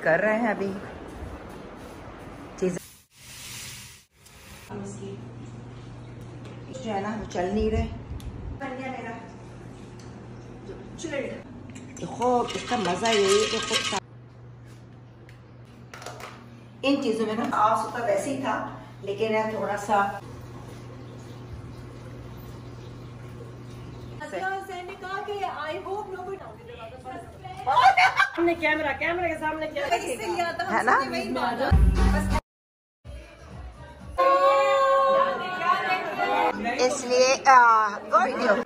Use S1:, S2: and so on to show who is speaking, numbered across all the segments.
S1: कर रहे हैं अभी चीज़ें जो है ना वो चल नहीं रहे। मेरा देखो इसका मजा यही है कि खुद इन चीजों में ना साफ सुथरा वैसे ही था, लेकिन थोड़ा सा
S2: कैमरा के सामने
S1: है ना। इसलिए वीडियो।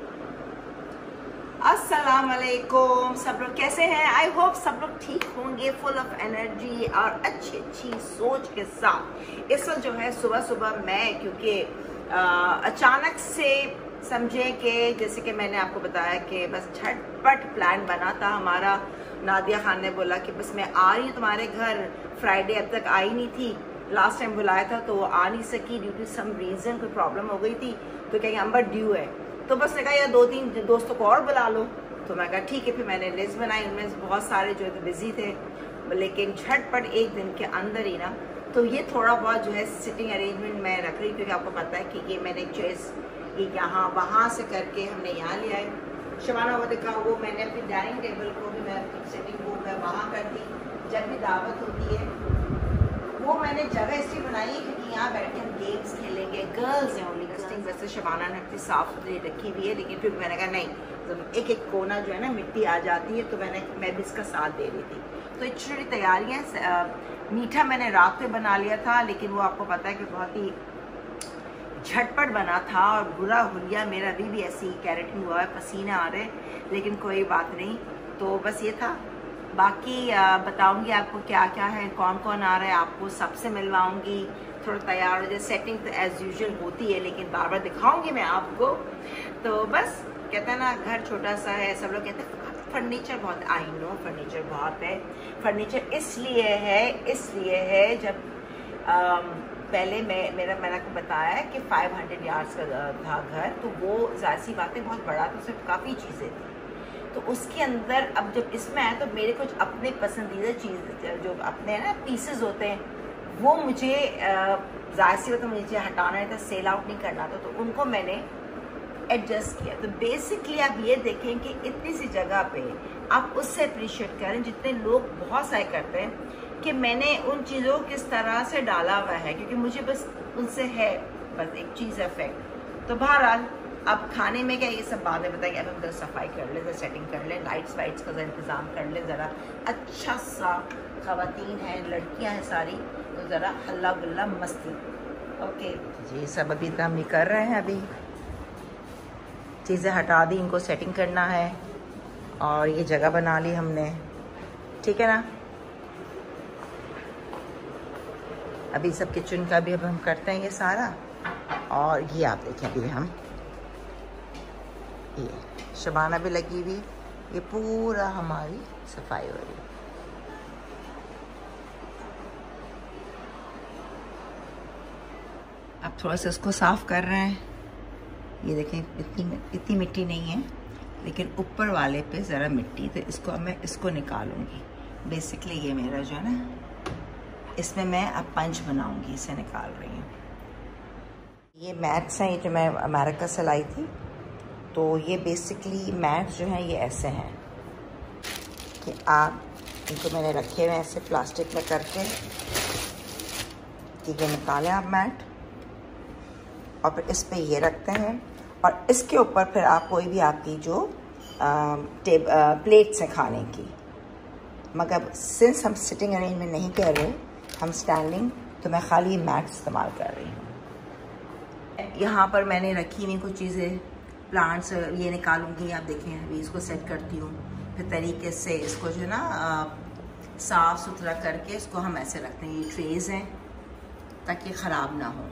S1: अस्सलाम वालेकुम, सब लोग कैसे हैं? आई होप सब लोग ठीक होंगे, फुल ऑफ एनर्जी और अच्छी अच्छी सोच के साथ। इस वक्त जो है सुबह सुबह मैं क्योंकि अचानक से समझे कि जैसे कि मैंने आपको बताया कि बस झटपट प्लान बना था हमारा। नादिया खान ने बोला कि बस मैं आ रही हूँ तुम्हारे घर, फ्राइडे अब तक आई नहीं थी, लास्ट टाइम बुलाया था तो वो आ नहीं सकी ड्यू टू सम रीज़न, कोई प्रॉब्लम हो गई थी, तो कहेंगे अंबर ड्यू है। तो बस ने कहा यार 2-3 दोस्तों को और बुला लो, तो मैं कहा ठीक है। फिर मैंने लिस्ट बनाई, उनमें बहुत सारे जो है बिजी थे, लेकिन झटपट एक दिन के अंदर ही ना, तो ये थोड़ा बहुत जो है सिटिंग अरेंजमेंट मैं रख रही, क्योंकि आपको पता है कि ये मैंने चॉइस ये यहाँ वहाँ से करके हमने यहाँ ले आए। शबाना वो देखा, वो मैंने अपनी डाइनिंग टेबल को भी मैं सिटिंग को मैं वहाँ कर दी। जब भी दावत होती है वो मैंने जगह इसलिए बनाई है क्योंकि यहाँ बैठ के हम गेम्स खेलेंगे, गर्ल्स हैं ओनली। डस्टिंग वैसे शबाना ने अपनी साफ सुथरी रखी हुई है, लेकिन फिर मैंने कहा नहीं, तो एक एक कोना जो है ना मिट्टी आ जाती है, तो मैं भी इसका साथ दे रही थी। तो एक छोटी तैयारियाँ, मीठा मैंने रात में बना लिया था, लेकिन वो आपको पता है कि बहुत ही झटपट बना था और बुरा हुलिया मेरा अभी भी ऐसे ही कैरेट में हुआ है, पसीने आ रहे, लेकिन कोई बात नहीं। तो बस ये था, बाकी बताऊंगी आपको क्या क्या है, कौन कौन आ रहा है, आपको सबसे मिलवाऊंगी। थोड़ा तैयार हो जाए, सेटिंग तो एज यूजुअल होती है, लेकिन बार बार दिखाऊंगी मैं आपको। तो बस कहते हैं ना घर छोटा सा है, सब लोग कहते हैं फर्नीचर बहुत, आई नो फर्नीचर बहुत है। फर्नीचर इसलिए है जब पहले मैंने आपको बताया कि 500 यार्ड्स का था घर, तो वो ज़ाहिर सी बातें बहुत बड़ा था, उसमें काफ़ी चीज़ें थी। तो उसके अंदर अब जब इसमें आया तो मेरे कुछ अपने पसंदीदा चीज़ जो अपने ना पीसेस होते हैं, वो मुझे ज़ाहिर सी बात मुझे हटाना था, सेल आउट नहीं करना था, तो उनको मैंने एडजस्ट किया। तो बेसिकली आप ये देखें कि इतनी सी जगह पे आप उससे अप्रिशिएट करें जितने लोग बहुत सारे करते हैं, कि मैंने उन चीज़ों को किस तरह से डाला हुआ है, क्योंकि मुझे बस उनसे है बस एक चीज़ इफेक्ट। तो बहरहाल अब खाने में क्या, ये सब बाद में बताइए। अब हम जरा सफाई कर ले, जरा सेटिंग कर ले, लाइट्स वाइट्स का इंतज़ाम कर ले ज़रा अच्छा सा। ख़वातीन हैं, लड़कियां हैं सारी, तो ज़रा हल्ला गुल्ला मस्ती। ओके जी, सब अभी तो हम नहीं कर रहे हैं, अभी चीज़ें हटा दी, इनको सेटिंग करना है और ये जगह बना ली हमने, ठीक है ना। अभी सब किचन का भी अब हम करते हैं ये सारा, और ये आप देखें अभी हम ये शबाना भी लगी हुई, ये पूरा हमारी सफाई हो रही है। अब थोड़ा सा इसको साफ कर रहे हैं। ये देखें इतनी मिट्टी नहीं है, लेकिन ऊपर वाले पे ज़रा मिट्टी, तो इसको मैं इसको निकालूंगी। बेसिकली ये मेरा जो है ना, इसमें मैं अब पंच बनाऊंगी, इसे निकाल रही हूँ। ये मैट्स हैं, ये जो मैं अमेरिका से लाई थी। तो ये बेसिकली मैट्स जो हैं ये ऐसे हैं कि आप इनको मैंने रखे हुए हैं ऐसे प्लास्टिक में करके, कि ये निकालें आप मैट, और फिर इस पे ये रखते हैं, और इसके ऊपर फिर आप कोई भी आपकी जो प्लेट्स हैं खाने की, मगर सिंस हम सिटिंग अरेंजमेंट नहीं कर रहे, हम स्टैंडिंग, तो मैं खाली मैट इस्तेमाल कर रही हूँ। यहाँ पर मैंने रखी हुई कुछ चीज़ें, प्लांट्स, ये निकालूंगी। आप देखें अभी इसको सेट करती हूँ, फिर तरीके से इसको जो है ना साफ़ सुथरा करके इसको हम ऐसे रखते हैं। ये ट्रेज़ हैं ताकि ख़राब ना हो।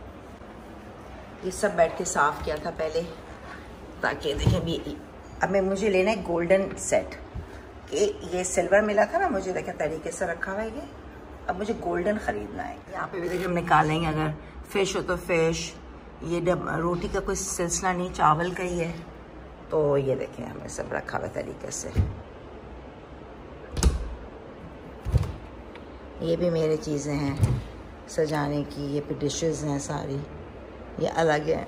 S1: ये सब बैठ के साफ़ किया था पहले, ताकि देखें अभी अब मुझे लेना है गोल्डन सेट। ये सिल्वर मिला था ना मुझे, देखें तरीके से रखा हुआ है ये, अब मुझे गोल्डन ख़रीदना है। यहाँ पे भी देखिए हम निकालेंगे, अगर फ़िश हो तो फ़िश, ये रोटी का कोई सिलसिला नहीं, चावल का ही है। तो ये देखें हमने सब रखा हुआ तरीके से। ये भी मेरी चीज़ें हैं सजाने की, ये पे डिशेस हैं सारी, ये अलग है।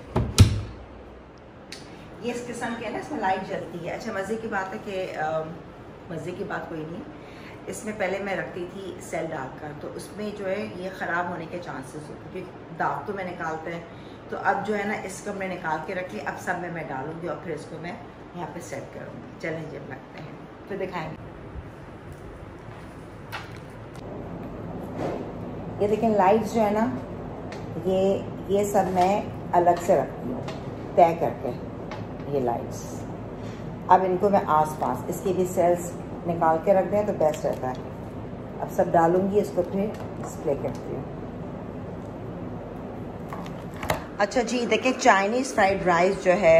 S1: ये इस किस्म के है ना, इसमें लाइट जलती है। अच्छा मज़े की बात है कि मज़े की बात कोई नहीं, इसमें पहले मैं रखती थी सेल डालकर, तो उसमें जो है ये ख़राब होने के चांसेस होते, क्योंकि दाग तो मैं निकालते हैं। तो अब जो है ना इसको मैं निकाल के रख ली, अब सब में मैं डालूँगी और फिर इसको मैं यहाँ पे सेट करूँगी। चलें जब लगते हैं फिर दिखाएंगे। ये देखें लाइट्स जो है ना, ये सब मैं अलग से रखती हूँ तय करके, ये लाइट्स। अब इनको मैं आसपास इसके भी सेल्स निकाल के रख दें तो बेस्ट रहता है। अब सब डालूंगी, इसको फिर डिस्प्ले करती हूँ। अच्छा जी देखिए, चाइनीज़ फ्राइड राइस जो है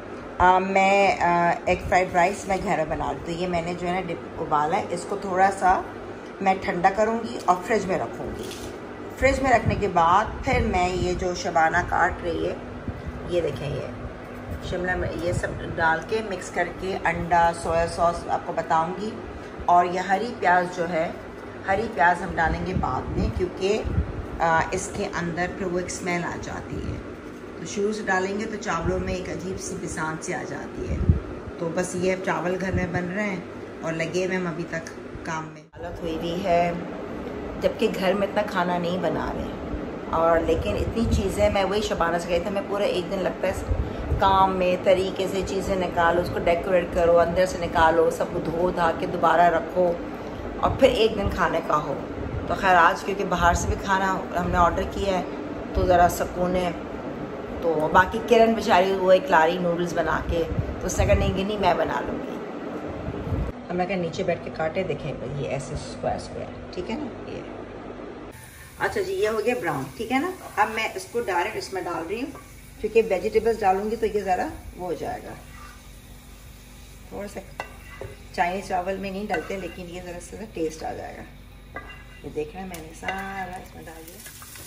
S1: मैं एग फ्राइड राइस मैं घर में बना लूँ। तो ये मैंने जो है ना उबाला है, इसको थोड़ा सा मैं ठंडा करूँगी और फ्रिज में रखूँगी। फ्रिज में रखने के बाद फिर मैं ये जो शबाना काट रही है, ये देखें, ये शिमला मिर्च, ये सब डाल के मिक्स करके अंडा, सोया सॉस आपको बताऊंगी। और ये हरी प्याज जो है, हरी प्याज हम डालेंगे बाद में, क्योंकि इसके अंदर फिर वो एक स्मेल आ जाती है। तो शुरू से डालेंगे तो चावलों में एक अजीब सी पिसान सी आ जाती है। तो बस ये चावल घर में बन रहे हैं और लगे हुए हम अभी तक काम में। हालत हुई भी है, जबकि घर में इतना खाना नहीं बना रहे, और लेकिन इतनी चीज़ें, मैं वही शबाना से गई थी, मैं पूरा एक दिन लगता है काम में तरीके से चीज़ें निकालो, उसको डेकोरेट करो, अंदर से निकालो, सब धो धा के दोबारा रखो और फिर एक दिन खाने का हो। तो खैर आज क्योंकि बाहर से भी खाना हमने ऑर्डर किया है तो ज़रा सुकून है। तो बाकी किरण बेचारी वो एक लारी नूडल्स बना के, तो उसने कहा नहीं गिनी मैं बना लूँगी। हमने कहा नीचे बैठ के काटे, देखें भाई ये ऐसे स्क्वायर स्क्वायर, ठीक है ना ये। अच्छा जी ये हो गया ब्राउन, ठीक है ना। अब मैं इसको डायरेक्ट इसमें डाल रही हूँ, क्योंकि वेजिटेबल्स डालूंगी तो ये ज़रा वो हो जाएगा। थोड़ा सा चाइनीज़ चावल में नहीं डालते, लेकिन ये ज़रा सा टेस्ट आ जाएगा। ये देखना मैंने सारा इसमें डाल दिया।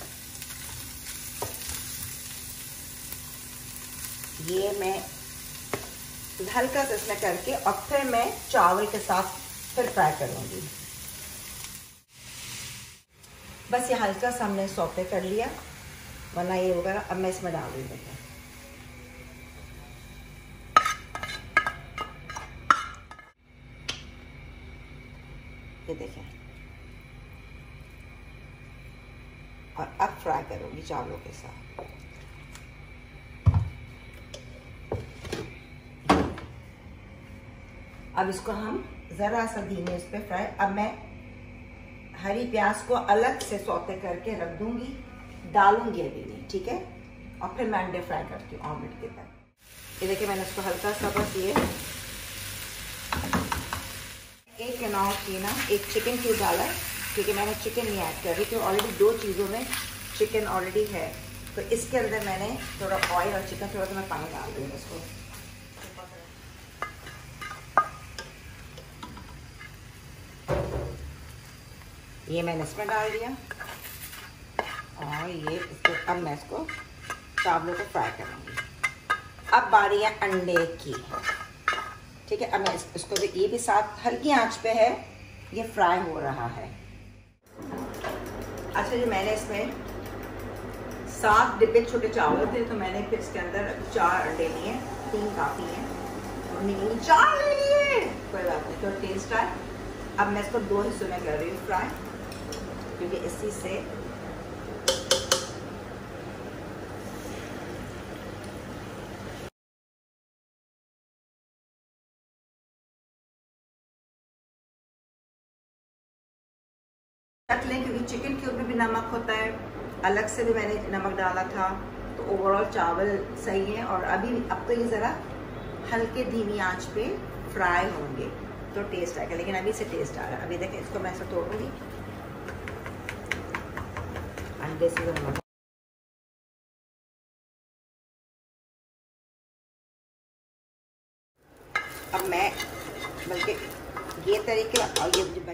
S1: ये मैं हल्का सा इसमें करके और फिर मैं चावल के साथ फिर फ्राई करूँगी। बस ये हल्का सा हमने सौते कर लिया, वरना ये होगा। अब मैं इसमें डाल दूँ, देखें ये देखें, और अब फ्राई करूँगी चावलों के साथ। अब इसको हम ज़रा सा धीमे इस पे फ्राई। अब मैं हरी प्याज को अलग से सौते करके रख दूंगी, डालूंगी अभी नहीं, ठीक है। और फिर मैं अंडे फ्राई करती हूँ ऑमलेट के साथ। ये देखिए मैंने इसको हल्का सा बस ये एक कनौर की ना एक चिकन क्यूब डाला है, क्योंकि मैंने चिकन नहीं ऐड कर रही थी, ऑलरेडी दो चीज़ों में चिकन ऑलरेडी है। तो इसके अंदर मैंने थोड़ा ऑयल और चिकन, थोड़ा सा मैं पानी डाल दूँगी इसको। ये मैंने इसमें डाल दिया और ये इसको अब मैं इसको चावलों को फ्राई करूँगी। अब बारी है अंडे की, ठीक है। अब मैं इसको भी, ये भी साथ हल्की आंच पे है, ये फ्राई हो रहा है। अच्छा जो मैंने इसमें 7 डिब्बे छोटे चावल थे, तो मैंने फिर इसके अंदर 4 अंडे लिए, 3 काफ़ी हैं, 4 ले लिए, कोई बात नहीं, तो टेस्ट आए। अब मैं इसको 2 हिस्सों में कर रही हूँ फ्राई, क्योंकि इसी से रख लें, क्योंकि चिकन क्यूब में भी नमक होता है, अलग से भी मैंने नमक डाला था। तो ओवरऑल चावल सही है। और अब तो ये ज़रा हल्के धीमी आंच पे फ्राई होंगे तो टेस्ट आएगा, लेकिन अभी से टेस्ट आ रहा है। अभी देखें इसको मैं ऐसा तोड़ूंगी अंडे से। अब मैं बल्कि ये तरीके, और ये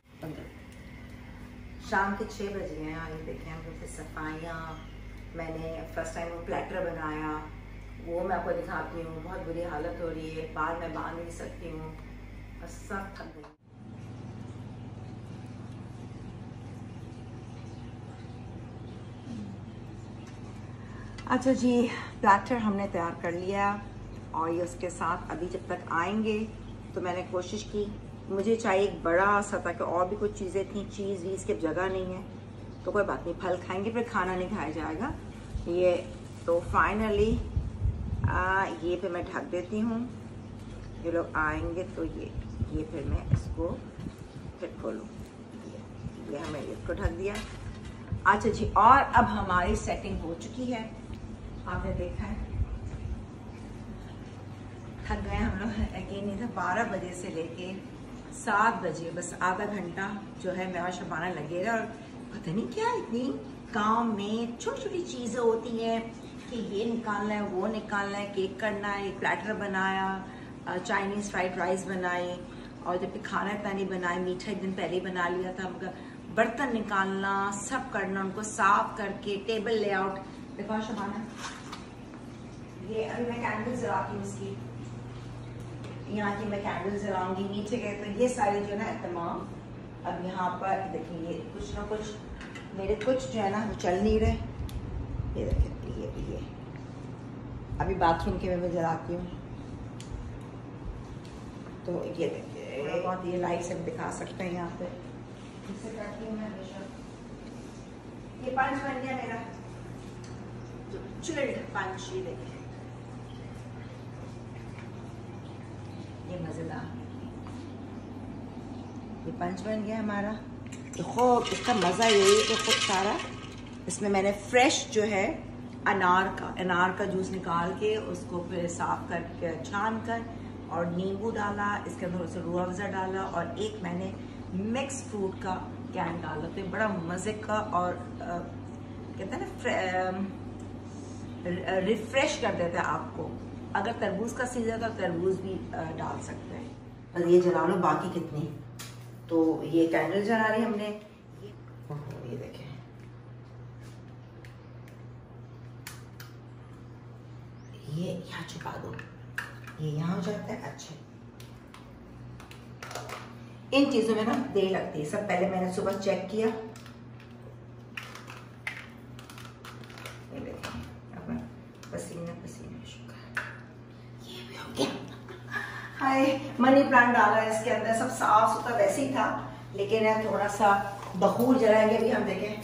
S1: शाम के 6 बज गए हैं। ये देखें हम लोग सफाइयाँ, मैंने फर्स्ट टाइम वो प्लेटर बनाया, वो मैं आपको दिखाती हूँ। बहुत बुरी हालत हो रही है, बाल मैं बांध नहीं सकती हूँ और सब थक गई। अच्छा जी, प्लेटर हमने तैयार कर लिया और ये उसके साथ अभी जब तक आएंगे तो मैंने कोशिश की, मुझे चाहिए एक बड़ा सा, ताकि और भी कुछ चीज़ें थी, चीज़ वीज़ की जगह नहीं है तो कोई बात नहीं, फल खाएंगे फिर खाना नहीं खाया जाएगा। ये तो फाइनली ये फिर मैं ढक देती हूँ। ये लोग आएंगे तो ये फिर मैं इसको फिर खोलूँ। ये हमें इसको ढक दिया। अच्छा जी, और अब हमारी सेटिंग हो चुकी है, आपने देखा है। थक गए हम लोग यकीन नहीं था, 12 बजे से लेके 7 बजे बस आधा घंटा जो है मैं और शबाना लगे रहे। और पता नहीं क्या इतनी काम में छोटी छोटी चीज़ें होती हैं कि ये निकालना है, वो निकालना है, केक करना है, एक प्लेटर बनाया, चाइनीज़ फ्राइड राइस बनाई, और जब खाना इतना नहीं बनाया, मीठा एक दिन पहले ही बना लिया था। मगर बर्तन निकालना, सब करना, उनको साफ करके टेबल लेआउट। देखो शबाना, ये अभी मैं कैंडल जलाती हूँ इसकी, यहाँ की मैं कैंडल जलाऊंगी। नीचे गए तो ये सारे जो है ना तमाम, अब यहाँ पर देखिए ये कुछ ना कुछ मेरे कुछ जो है ना वो चल नहीं रहे। ये देखिए ये अभी बाथरूम के मैं जलाती हूँ तो ये देखिए बहुत, ये लाइट से दिखा सकते हैं यहाँ पे। इसे करती हूँ मैं हमेशा। ये पंच बन गया मेरा, चिल्ड पंच। ये देखिए ये मजेदार, ये पंच बन गया हमारा। तो खूब इसका मज़ा यही है कि खूब सारा इसमें मैंने फ्रेश जो है अनार का जूस निकाल के उसको फिर साफ करके छान कर और नींबू डाला, इसके अंदर उसे रूह अफ़ज़ा डाला, और एक मैंने मिक्स फ्रूट का कैन डाला। तो बड़ा मज़े का और कहते हैं ना रिफ्रेश कर देता है आपको। अगर तरबूज का सीजन तो तरबूज भी डाल सकते हैं। बस ये जला लो, बाकी कितनी। तो ये कैंडल जला रही हमने। ये देखें, ये यहाँ छुपा दो, ये यहाँ हो जाता है। अच्छा, इन चीजों में ना देर लगती है। सब पहले मैंने सुबह चेक किया, ये देखें अपना पसीना शुक्र, ये भी हो गया। हाय, मनी प्लांट डाला है इसके अंदर, सब साफ सुथरा वैसे ही था, लेकिन है थोड़ा सा बखूर जलाएंगे भी हम। देखें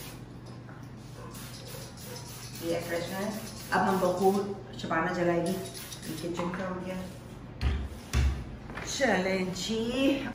S1: ये फ्रेश है। अब हम बखूर शबाना जलाएगी। किचन का हो गया। चले जी,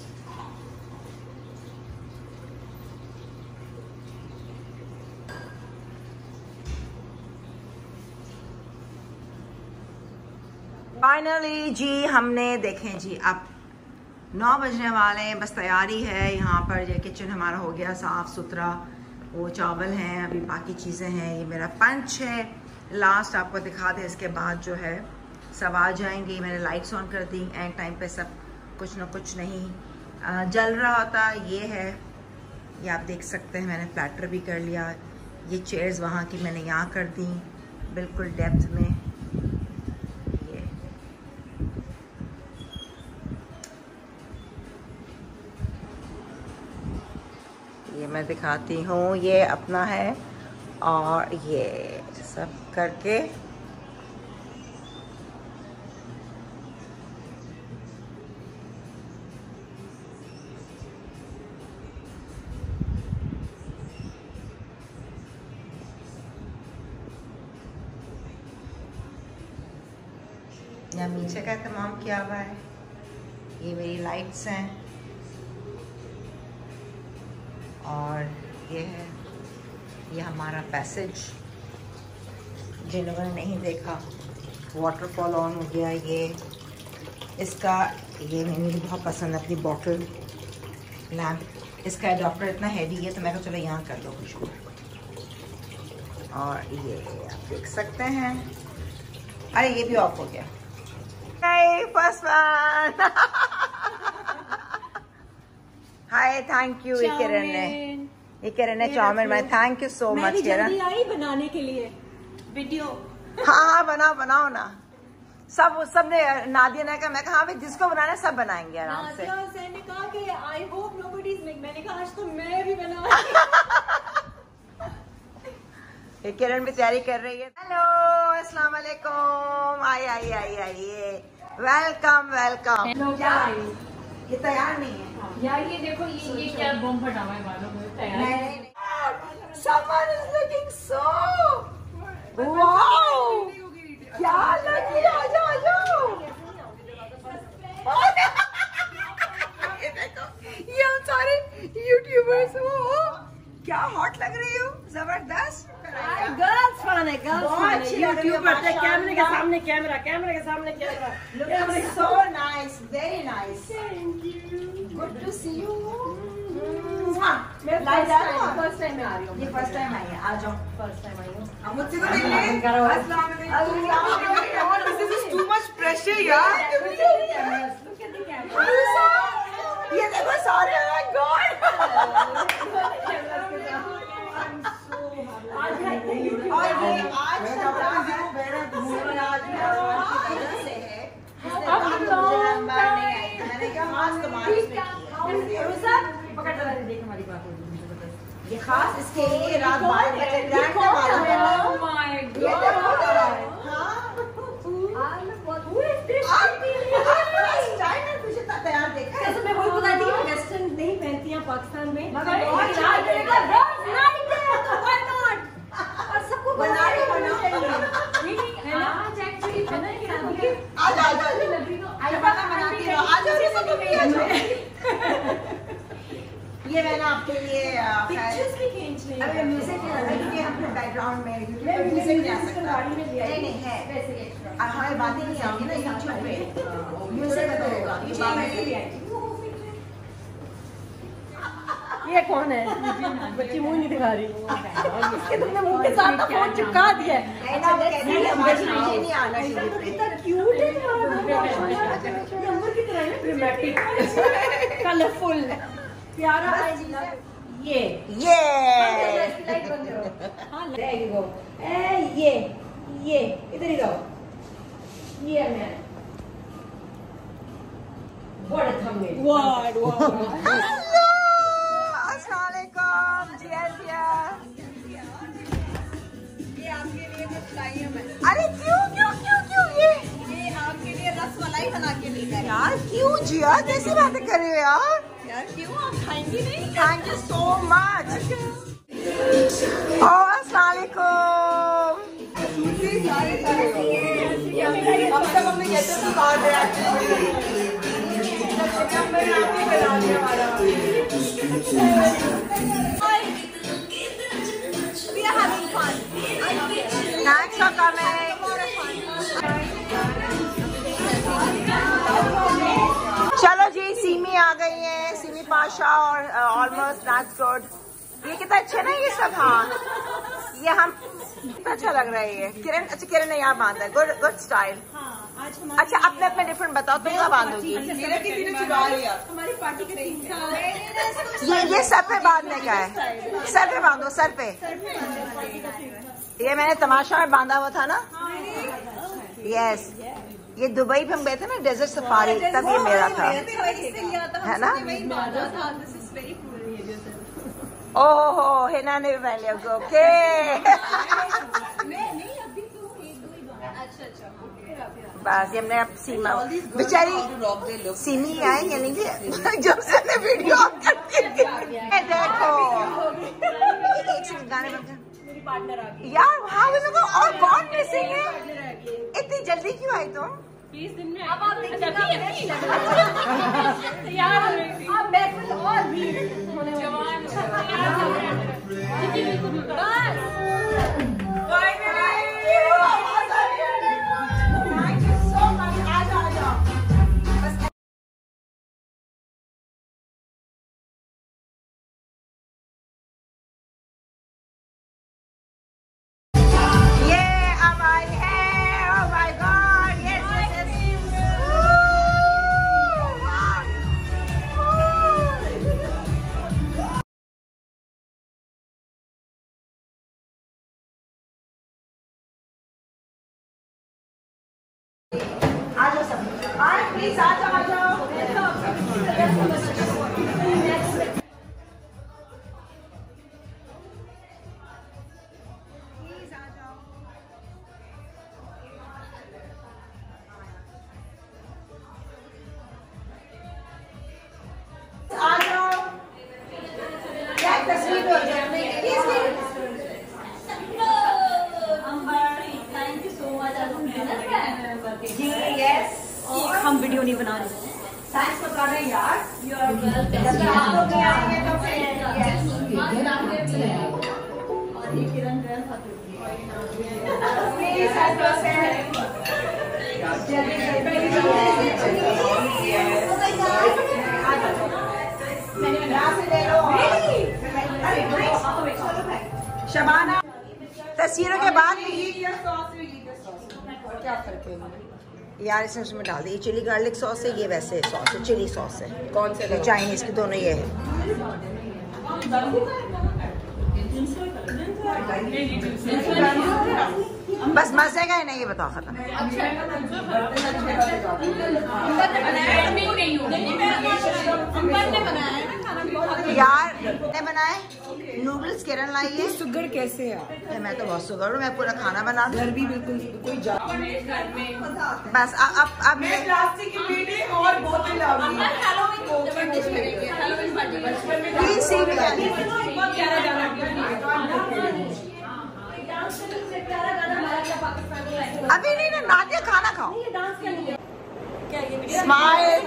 S1: फाइनली जी हमने देखें जी, अब 9 बजने वाले हैं, बस तैयारी है। यहाँ पर ये किचन हमारा हो गया साफ सुथरा। वो चावल हैं, अभी बाकी चीज़ें हैं। ये मेरा पंच है, लास्ट आपको दिखा दे, इसके बाद जो है सब आ जाएंगे। मैंने लाइट्स ऑन कर दी, एंड टाइम पे सब कुछ ना कुछ नहीं जल रहा होता। ये है, ये आप देख सकते हैं, मैंने प्लेटर भी कर लिया। ये चेयर्स वहाँ की मैंने यहाँ कर दी, बिल्कुल डेप्थ में। ये मैं दिखाती हूँ, ये अपना है, और ये सब करके यहाँ नीचे का तमाम किया हुआ है। ये मेरी लाइट्स हैं, और ये है, ये हमारा पैसेज। जिन लोगों ने नहीं देखा, वाटरफॉल ऑन हो गया। ये इसका, ये मुझे बहुत पसंद है, अपनी बॉटल लैम्प। इसका एडाप्टर इतना हैवी है तो मैं कहा चलो यहाँ कर लो खुशबू। और ये आप देख सकते हैं, अरे ये भी ऑफ हो गया। First one. Hi, thank you Kiran ने चाउमीन में, thank you so much Kiran.
S2: आई बनाने के लिए वीडियो।
S1: हाँ बनाओ ना। सबने, नादिया ने कहा, मैं कहा भाई जिसको बनाना है सब बनाएंगे आराम से।
S2: ने कहा कि I hope nobody is make, मैंने कहा आज तो मैं भी बना।
S1: ये किरण भी तैयारी कर रही है। हेलो, अस्सलाम वालेकुम। आइए वेलकम वेलकम। ये तैयार नहीं है
S2: यार, ये देखो ये क्या बम फटा हुआ है बालों में। तैयार
S1: नहीं। Someone is looking so wow, क्या लगी। आ जाओ ये देखो, ये हम सारे यूट्यूबर्स हो। क्या हॉट लग रही हो, जबरदस्त।
S2: गर्ल्स फन है, गर्ल्स फन है। यूट्यूबर पे कैमरे के सामने camera,
S1: Looking so nice, very nice. Thank you. Good to see you.
S2: मैं फर्स्ट टाइम में आ रही हूँ।
S1: ये फर्स्ट टाइम आई है, आ जाओ।
S2: फर्स्ट टाइम आई हूँ।
S1: अब मुझसे तो मिलने। अस्सलाम वालेकुम। This is too much pressure यार। ये देखो सारे, oh my God। और ये आज ये खास इसके लिए रात 12 बजे ग्रैंड तैयार देखा है।
S2: मैं वही बता दी कि वेस्टर्न नहीं पहनती हैं पाकिस्तान में, मगर और सबको बना रही
S1: ये मैंने आपके लिए
S2: पिक्चर्स भी खींच रही हैं।
S1: अरे म्यूजिक अपने बैकग्राउंड में म्यूजिक नहीं आ सकता। नहीं है, हमारी बातें नहीं आएंगी ना यूट्यूब पे, म्यूजिक तो होगा।
S2: ये कौन है? बच्ची मुंह नहीं दिखा रही। इसके तुमने मुंह के साथ फोन चिपका दिया है।
S1: नहीं आना चाहिए।
S2: कितना क्यूट है, नंबर की तरह है, ड्रामेटिक, कलरफुल, प्यारा। ये इधर ही रहो। ये मैं बड़े थम्बे।
S1: अरे क्यों ये
S2: आपके लिए रसमलाई बना के ली है
S1: यार। क्यों जिया, कैसी बातें कर रहे हो यार।
S2: क्यों आप खाएंगी नहीं?
S1: Thank you so much. अस्सलाम वालेकुम। अब तक हमने कैसे तो काट रहा Thanks for coming. चलो जी, सिमी आ गई है, सिमी पाशा और ऑलमोस्ट दैट्स गुड। ये कितना अच्छा ना ये सब। हाँ, ये हम कितना अच्छा लग रहा है ये। किरण, अच्छा किरण ने यहाँ बांधा है, गुड स्टाइल। अच्छा, अपने अपने डिफरेंट बताओ, तुम क्या बांधोगी?
S2: हमारी पार्टी के थीम का
S1: ये सर पे बांधने का है। सर पे बांधो, सर पे। ये मैंने तमाशा में बांधा हुआ था ना। यस, ये दुबई में हम गए थे ना, डेजर्ट सफारी, तब ये मेरा था, है ना। ओहो, हिना ने भी पहन लिया। ओके। बस ये हमने अब सीमा बेचारी सीमी आई, यानी कि जब से वीडियो देखो। एक सेकंड, गाने बंद यार। हाँ, और कौन मिसिंग है? इतनी जल्दी क्यों आई तुम?
S2: 20 दिन में अब आप यार आप महफिल और भी जवान
S1: प्लीज आ जाओ। शबाना तस्वीरों के बाद
S2: क्या फर्क है?
S1: यार इसने उसमें डाल दी, चिली गार्लिक सॉस है, ये वैसे सॉस है, चिली सॉस है।
S2: कौन से
S1: चाइनीज के दोनों ये है। बस मजे का है ना, ये बताओ खत्म। यार ने बनाए नूडल्स, किरण लाई है।
S2: शुगर कैसे है?
S1: मैं तो बहुत शुगर हूँ, मैं पूरा खाना बना दूँ।
S2: घर भी बिल्कुल कोई जा।
S1: बस अब मैं
S2: प्लास्टिक की प्लेटें और बोतल आ गई।
S1: अभी नहीं ना, नादिया खाना खाओ। स्माइल।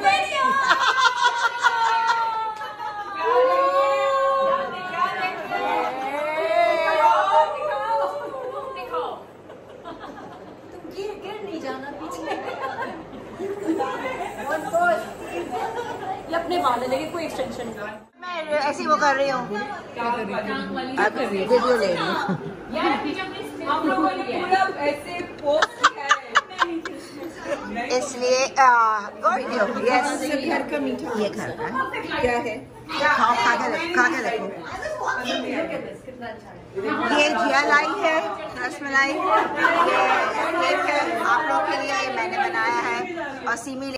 S2: ये अपने वाल है, लेकिन कोई एक्सटेंशन नहीं।
S1: मैं ऐसी वो कर रही हूँ, वीडियो ले रही हूँ।
S2: हम लोगों ने पूरा ऐसे पोस्ट किया है,
S1: इसलिए यस,
S2: घर का मीठा।
S1: ये घर का है।
S2: क्या है?
S1: खाओ, खा के देखो। ये जिया लाई है रसमलाई, ये केक है आप लोग के लिए, ये मैंने बनाया है। और सीमी